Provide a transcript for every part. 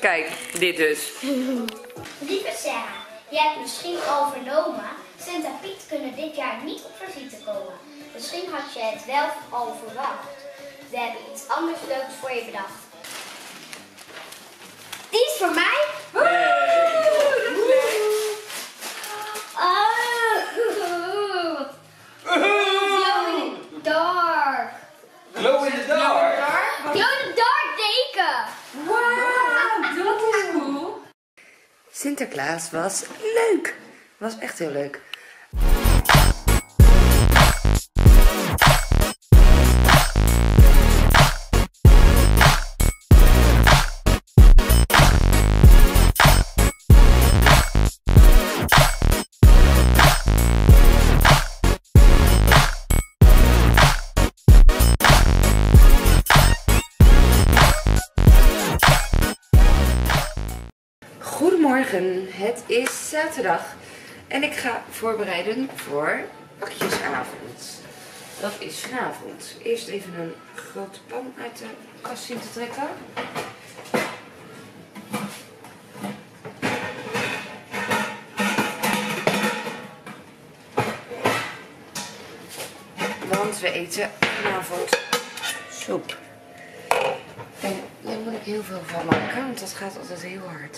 Kijk, dit dus. Lieve Sarah, je hebt misschien al vernomen, Sint en Piet kunnen dit jaar niet op visite komen. Misschien had je het wel al verwacht. We hebben iets anders leuks voor je bedacht. Die is voor mij. Glow in the dark. Glow in the dark? Glow in the dark deken. Wauw, dat is cool. Sinterklaas was leuk. Was echt heel leuk. Goedemorgen, het is zaterdag en ik ga voorbereiden voor pakjesavond. Dat is vanavond. Eerst even een grote pan uit de kast zien te trekken. Want we eten vanavond soep. En daar moet ik heel veel van maken, want dat gaat altijd heel hard.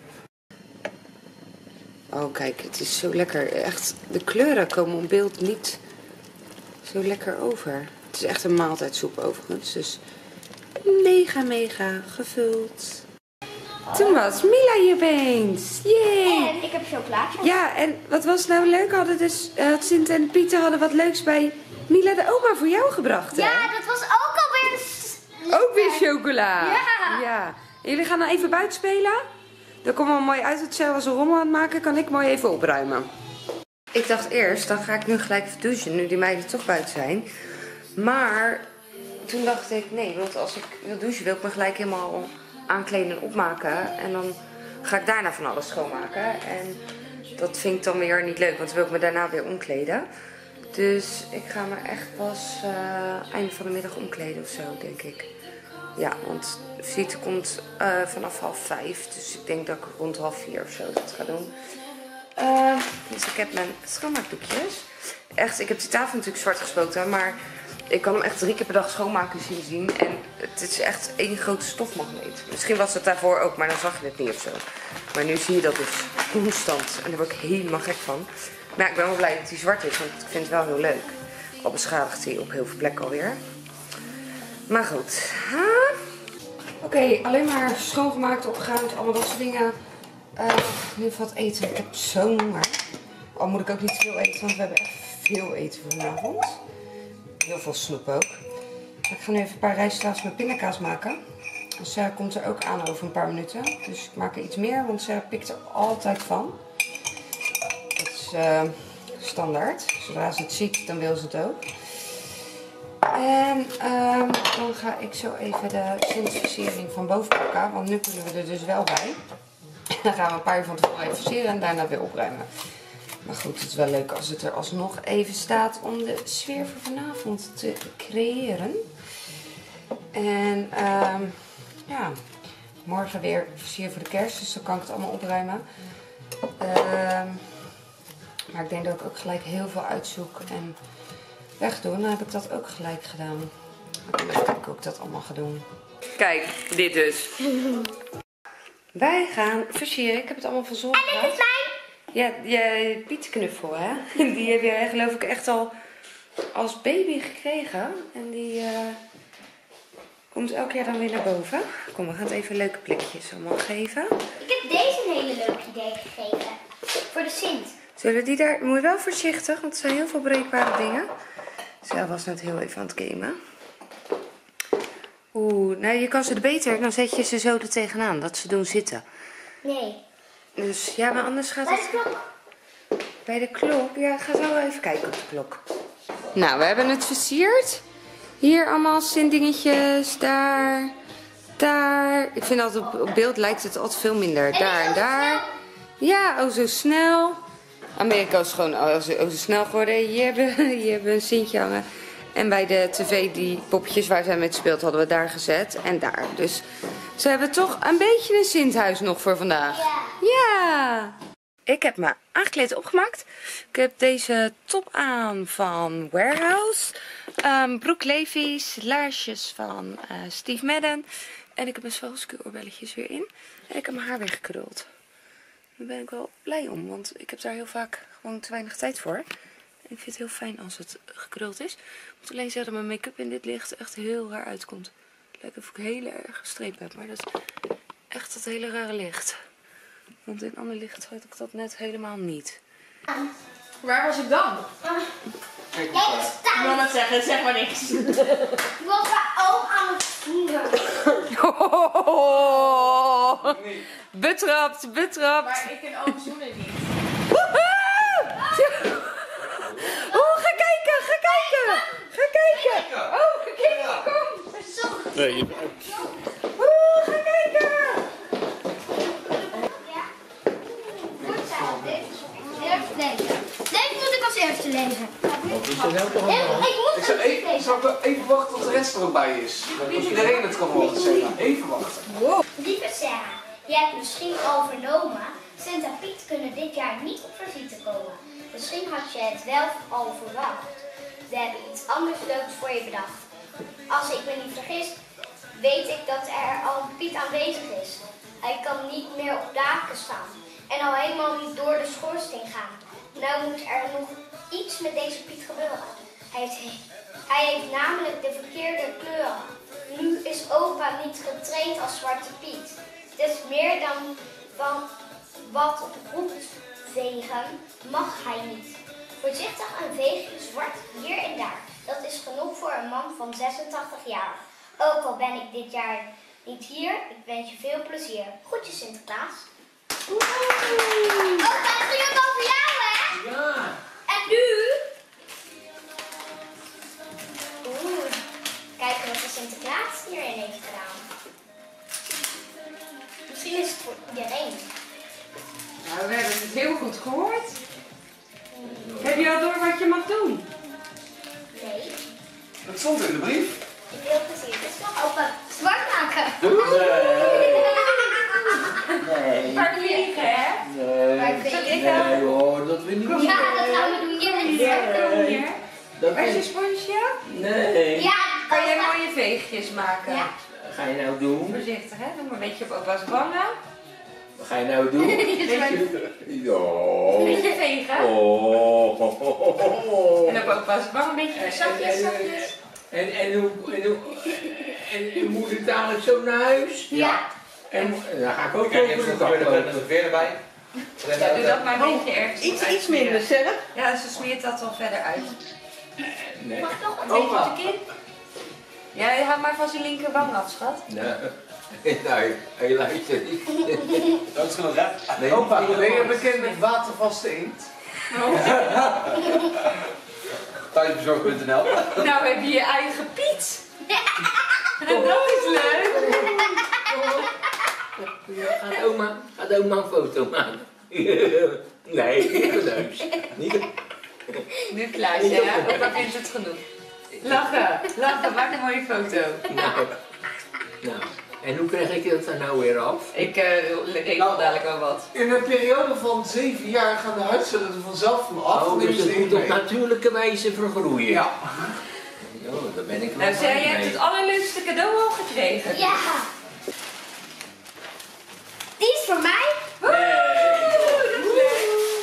Oh kijk, het is zo lekker. Echt, de kleuren komen op beeld niet zo lekker over. Het is echt een maaltijdsoep overigens, dus mega gevuld. Toen was Mila hier opeens. Yay! En ik heb chocolaatjes. Ja, en wat was nou leuk? Had Sint en Pieter hadden wat leuks bij Mila de oma voor jou gebracht, hè? Ja, dat was ook alweer... Ook weer chocola. Ja. En jullie gaan dan even buiten spelen? Dan komen we mooi uit het cel als een rommel aan het maken. Kan ik mooi even opruimen. Ik dacht eerst, dan ga ik nu gelijk even douchen. Nu die meiden toch buiten zijn. Maar toen dacht ik, nee. Want als ik wil douchen, wil ik me gelijk helemaal aankleden en opmaken. En dan ga ik daarna van alles schoonmaken. En dat vind ik dan weer niet leuk. Want dan wil ik me daarna weer omkleden. Dus ik ga me echt pas eind van de middag omkleden of zo, denk ik. Ja, want de visite komt vanaf 4:30. Dus ik denk dat ik rond 3:30 of zo dat ga doen. Dus ik heb mijn schoonmaakdoekjes. Echt, ik heb die tafel natuurlijk zwart gespoten. Maar ik kan hem echt 3 keer per dag schoonmaken sindsdien. En het is echt één grote stofmagneet. Misschien was het daarvoor ook, maar dan zag je het niet of zo. Maar nu zie je dat dus constant. En daar word ik helemaal gek van. Maar ja, ik ben wel blij dat hij zwart is, want ik vind het wel heel leuk. Al beschadigt hij op heel veel plekken alweer. Maar goed. Oké, alleen maar schoongemaakt, opgeruimd, allemaal dat soort dingen. Nu wat eten. Ik heb zo'n honger. Al moet ik ook niet veel eten, want we hebben echt veel eten voor vanavond. Heel veel snoep ook. Ik ga nu even een paar rijstwafels met pindakaas maken. Sarah komt er ook aan over een paar minuten. Dus ik maak er iets meer, want Sarah pikt er altijd van. Dat is standaard. Zodra ze het ziet, dan wil ze het ook. En dan ga ik zo even de Sint-versiering van boven pakken. Want nu kunnen we er dus wel bij. Dan gaan we een paar uur van tevoren even versieren en daarna weer opruimen. Maar goed, het is wel leuk als het er alsnog even staat om de sfeer voor vanavond te creëren. En ja, morgen weer versieren voor de kerst. Dus dan kan ik het allemaal opruimen. Maar ik denk dat ik ook gelijk heel veel uitzoek en wegdoen. Dan heb ik dat ook gelijk gedaan. Even kijken hoe ik dat allemaal ga doen. Kijk, dit dus. Wij gaan versieren. Ik heb het allemaal van zon gehad. En dit is mijn... Ja, je Pietknuffel, hè? Die heb jij geloof ik echt al als baby gekregen. En die komt elk jaar dan weer naar boven. Kom, we gaan het even leuke plekjes allemaal geven. Ik heb deze een hele leuke idee gegeven. Voor de Sint. Zullen die daar... Moet je wel voorzichtig, want er zijn heel veel breekbare dingen. Zij was net heel even aan het gamen. Oeh, nou je kan ze er beter, dan zet je ze zo er tegenaan, dat ze doen zitten. Nee. Dus ja, maar anders gaat Bij het... de klok. Bij de klok? Ja, ik ga zo even kijken op de klok. Nou, we hebben het versierd. Hier allemaal Sint-dingetjes, daar, daar. Ik vind altijd op beeld lijkt het altijd veel minder. Daar en daar. Ja, oh zo snel. Amerika is gewoon zo snel geworden. Hier hebben we een Sintje hangen. En bij de tv, die poppetjes waar zij mee speelt, hadden we daar gezet. En daar. Dus Ze hebben toch een beetje een Sinthuis nog voor vandaag. Ja. Ja! Ik heb me aangekleed opgemaakt. Ik heb deze top aan van Warehouse. Broek Levi's, laarsjes van Steve Madden. En ik heb mijn Swarovski oorbelletjes weer in. En ik heb mijn haar weggekruld. Daar ben ik wel blij om, want ik heb daar heel vaak gewoon te weinig tijd voor. En ik vind het heel fijn als het gekruld is. Ik moet alleen zeggen dat mijn make-up in dit licht echt heel raar uitkomt. Het lijkt of ik hele erg gestreept heb, maar dat is echt dat hele rare licht. Want in ander licht had ik dat net helemaal niet. Waar was ik dan? Kijk eens Ik wil thuis. net zeggen, zeg maar niks. Ik was daar ook aan het voelen. Betrapt, betrapt. Maar ik ken oom zoenen niet. Oh, ga kijken, ga kijken. Ga kijken. Oh, kijk, kom. Nee, Oh, ga kijken. Ja. Goed zo. Eerst lezen. Deze moet ik als eerste lezen. Ik zou even wachten tot de rest er ook bij is. Dat iedereen het kan horen, Sarah. Even wachten. Lieve Sarah, je hebt misschien al vernomen, Sint en Piet kunnen dit jaar niet op visite komen. Misschien had je het wel al verwacht. We hebben iets anders leuks voor je bedacht. Als ik me niet vergis, weet ik dat er al een Piet aanwezig is. Hij kan niet meer op daken staan en al helemaal niet door de schoorsteen gaan. Nou moet er nog iets met deze Piet gebeuren. Hij heeft namelijk de verkeerde kleuren. Nu is opa niet getraind als Zwarte Piet. Dus meer dan van wat roept vegen mag hij niet. Voorzichtig een veegje zwart hier en daar. Dat is genoeg voor een man van 86 jaar. Ook al ben ik dit jaar niet hier, ik wens je veel plezier. Groetjes Sinterklaas. Opa, het ging ook over jou, hè? Ja. En nu? Kijken wat de Sinterklaas hierin heeft gedaan. Misschien is het voor iedereen. Nou, we hebben het heel goed gehoord. Heb je al door wat je mag doen? Nee. Het stond in de brief. Ik wil plezier. Dus nog open zwart maken. Nee. Maar vliegen, hè? Nee hoor, dat wil ik niet. Ja, dat gaan we doen. Hier. Waar is je sponsje? Nee. Ja, Kan jij mooie veegjes maken? Ja. Wat ga je nou doen? Voorzichtig, hè? Doe maar een beetje op opa's wangen. Wat ga je nou doen? Beetje vegen. Oh. En op opa's wangen een beetje zachtjes, zachtjes. En hoe moet ik dadelijk zo naar huis? Ja. En dan ga ik ook Kijk, over de even kap een lopen. veer erbij. Ja, doe dat maar een beetje ergens. Iets minder, zeg. Ja, ze smeert dat al verder uit. Nee. Mag ik nog een Beetje Opa. op de kin. Ja, je haalt maar van zijn linkerwang af, schat. Nee, hij luistert niet. Dat is genoeg, hè? Nee, opa, ben je bekend met watervaste inkt? Thuisbezorgd.nl. Nou heb je je eigen Piet. Dat is leuk. Gaat oma een foto maken? Nee, niet van huis. Niet. Nu Klaasje, hè? Opa vindt het genoeg. Lachen, lachen, maak een mooie foto. Nou, en hoe krijg ik dat er nou weer af? Ik regel dadelijk wel wat. In een periode van 7 jaar gaan de huidcellen er vanzelf van af. Oh, neem dus ze het één moet op mee. natuurlijke wijze vergroeien. Ja. Oh, daar ben ik wel Nou, zij blij hebt mee. het allerleukste cadeau al gekregen. Ja. Die is voor mij. Woe, dat is leuk.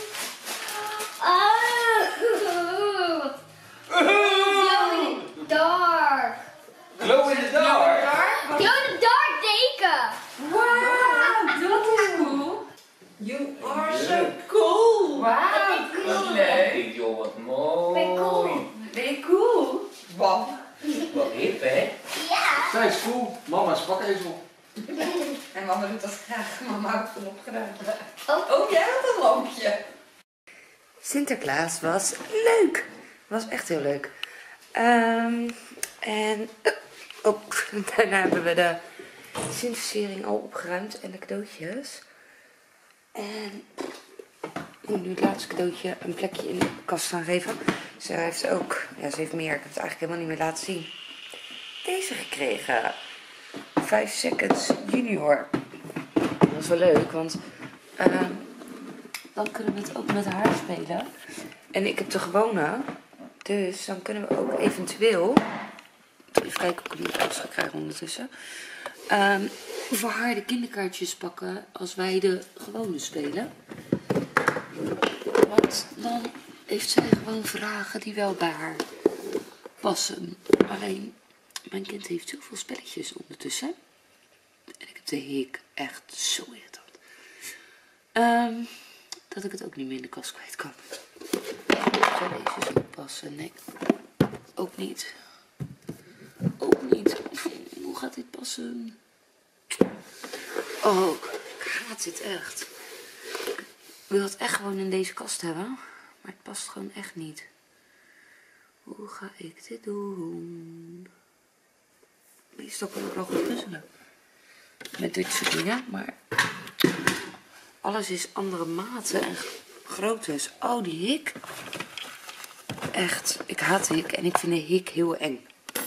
Glow in the dark. Glow in the dark. Glow in the dark deken. Wauw, dat is cool. You are so cool. Wauw, dat is leuk. Joh, wat mooi. Ben cool. Ben je cool? Wow. Wat hip, hè? Ja. Zij is cool. Mama is pakezel. En mama doet dat graag. Mama houdt van opgeruimd. Oh. jij had een lampje. Sinterklaas was leuk. Was echt heel leuk. Daarna hebben we de Sint-versiering al opgeruimd en de cadeautjes. En ik moet nu het laatste cadeautje een plekje in de kast gaan geven. Ze heeft ook, ja, ze heeft meer. Ik heb het eigenlijk helemaal niet meer laten zien. Deze gekregen 5 Seconds Junior. Dat is wel leuk, want dan kunnen we het ook met haar spelen. En ik heb de gewone, dus dan kunnen we ook eventueel... Even kijken of ik die pas ga krijgen ondertussen. Voor haar de kinderkaartjes pakken als wij de gewone spelen. Want dan heeft zij gewoon vragen die wel bij haar passen. Alleen, mijn kind heeft zoveel spelletjes ondertussen. En ik heb de hik echt zo irritant. Dat ik het ook niet meer in de kast kwijt kan. Zou deze zo passen? Nee. Ook niet. Ook niet. Hoe gaat dit passen? Oh, ik haat dit echt. Ik wil het echt gewoon in deze kast hebben. Maar het past gewoon echt niet. Hoe ga ik dit doen? Meestal kan ik wel goed puzzelen. Met dit soort dingen. Maar alles is andere maten en groottes. Oh, die hik. Echt, ik haat de hik. En ik vind de hik heel eng.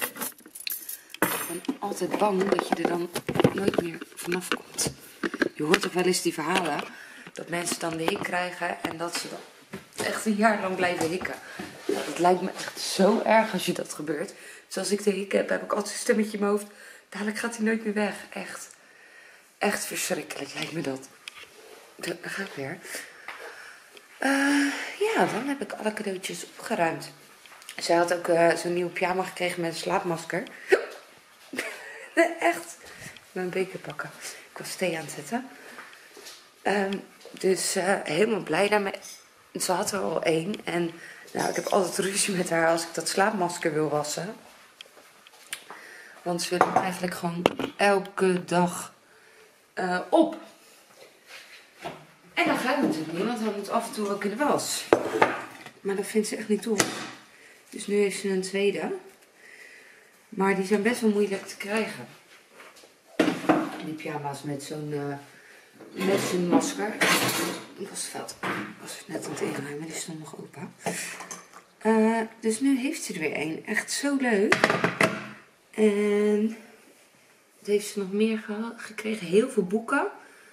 Ik ben altijd bang dat je er dan nooit meer vanaf komt. Je hoort toch wel eens die verhalen. Dat mensen dan de hik krijgen. En dat ze dan echt een jaar lang blijven hikken. Het lijkt me echt zo erg als je dat gebeurt. Dus als ik de hik heb, heb ik altijd een stemmetje in mijn hoofd. Dadelijk gaat hij nooit meer weg. Echt. Echt verschrikkelijk lijkt me dat. Daar ga ik weer. Ja, dan heb ik alle cadeautjes opgeruimd. Zij had ook zo'n nieuwe pyjama gekregen met een slaapmasker. Echt. Mijn beker pakken. Ik was thee aan het zetten. Dus helemaal blij daarmee. Ze had er al 1. En nou, ik heb altijd ruzie met haar als ik dat slaapmasker wil wassen. Want ze wil hem eigenlijk gewoon elke dag op. En dat gaat natuurlijk niet, want hij moet af en toe ook in de was. Maar dat vindt ze echt niet tof. Dus nu heeft ze een tweede. Maar die zijn best wel moeilijk te krijgen. Die pyjama's met zo'n masker. Die was veld. Ik was net aan het inruimen, die stond nog open. Dus nu heeft ze er weer 1. Echt zo leuk. En wat heeft ze nog meer gekregen? Heel veel boeken.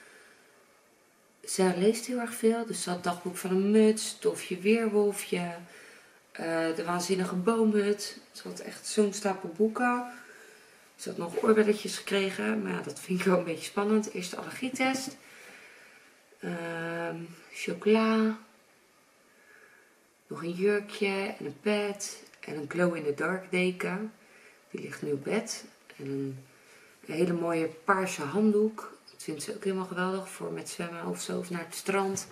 Zij leest heel erg veel. Dus ze had dagboek van een muts, Tofje Weerwolfje, De Waanzinnige Boomhut. Ze had echt zo'n stapel boeken. Ze had nog oorbelletjes gekregen, maar ja, dat vind ik wel een beetje spannend. Eerst de allergietest. Chocola. Nog een jurkje en een pet. En een glow-in-the-dark deken. Die ligt nu op bed. En een hele mooie paarse handdoek. Dat vindt ze ook helemaal geweldig voor met zwemmen of zo. Of naar het strand.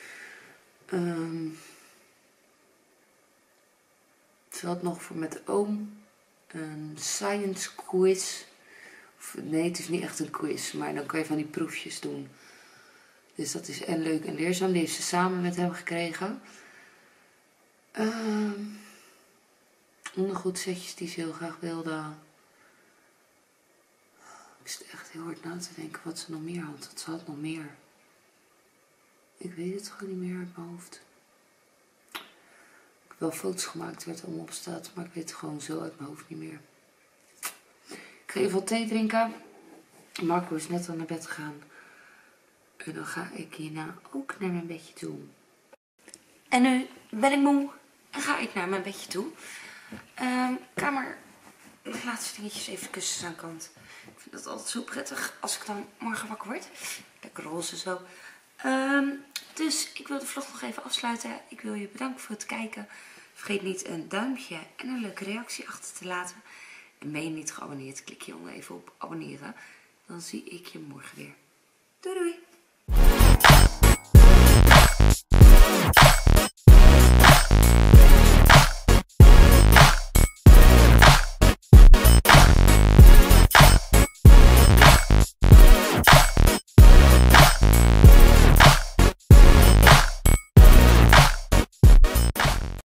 Ze had nog voor met oom een science quiz. Nee, het is niet echt een quiz. Maar dan kan je van die proefjes doen. Dus dat is en leuk en leerzaam. Die heeft ze samen met hem gekregen. Ondergoedsetjes die ze heel graag wilde. Ik zit echt heel hard na te denken wat ze nog meer had. Wat ze had nog meer. Ik weet het gewoon niet meer uit mijn hoofd. Ik heb wel foto's gemaakt waar het allemaal op staat. Maar ik weet het gewoon zo uit mijn hoofd niet meer. Ik ga even wat thee drinken. Marco is net al naar bed gegaan. En dan ga ik hierna ook naar mijn bedje toe. En nu ben ik moe. En ga ik naar mijn bedje toe. Kamer. De laatste dingetjes even kussens aan kant. Ik vind dat altijd zo prettig als ik dan morgen wakker word. Lekker roze zo. Dus ik wil de vlog nog even afsluiten. Ik wil je bedanken voor het kijken. Vergeet niet een duimpje en een leuke reactie achter te laten. En ben je niet geabonneerd, klik je onder even op abonneren. Dan zie ik je morgen weer. Doei doei!